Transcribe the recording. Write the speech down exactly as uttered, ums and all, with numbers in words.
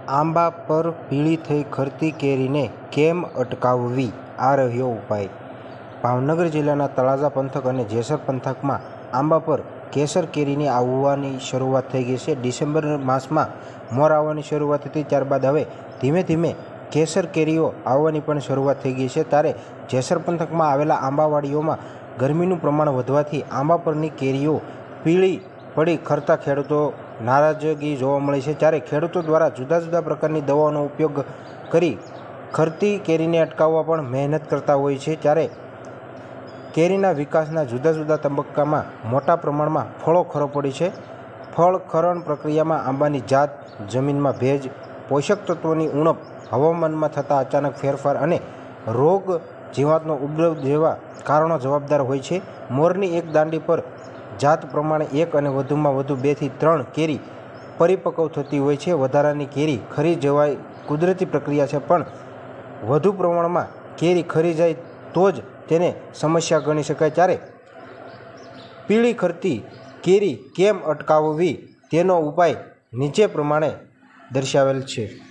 આંબા પર પીળી થઈ ખરતી કેરીને કેમ અટકાવવી? આ રહ્યો ઉપાય. ભાવનગર જિલ્લાના તળાજા પંથક અને જેસર પંથકમાં આંબા પર કેસર કેરીની આવવાની શરૂઆત થઈ ગઈ છે. ડિસેમ્બર માસમાં મોર આવવાની શરૂઆત હતી, ત્યારબાદ હવે ધીમે ધીમે કેસર કેરીઓ આવવાની પણ શરૂઆત થઈ ગઈ છે. ત્યારે જેસર પંથકમાં આવેલા આંબાવાડીઓમાં ગરમીનું પ્રમાણ વધવાથી આંબા પરની કેરીઓ પીળી પડી ખરતા ખેડૂતો નારાજગી જોવા મળી છે. ત્યારે ખેડૂતો દ્વારા જુદા જુદા પ્રકારની દવાઓનો ઉપયોગ કરી ખરતી કેરીને અટકાવવા પણ મહેનત કરતા હોય છે. ત્યારે કેરીના વિકાસના જુદા જુદા તબક્કામાં મોટા પ્રમાણમાં ફળો ખરો પડી છે. ફળ ખરણ પ્રક્રિયામાં આંબાની જાત, જમીનમાં ભેજ, પોષક તત્વોની ઉણપ, હવામાનમાં થતા અચાનક ફેરફાર અને રોગ જીવાતનો ઉપદ્રવ જેવા કારણો જવાબદાર હોય છે. મોરની એક દાંડી પર જાત પ્રમાણે એક અને વધુમાં વધુ બે થી ત્રણ કેરી પરિપક્વ થતી હોય છે. વધારાની કેરી ખરી જવાય કુદરતી પ્રક્રિયા છે, પણ વધુ પ્રમાણમાં કેરી ખરી જાય તો જ તેને સમસ્યા ગણી શકાય. ત્યારે પીળી ખરતી કેરી કેમ અટકાવવી તેનો ઉપાય નીચે પ્રમાણે દર્શાવેલ છે.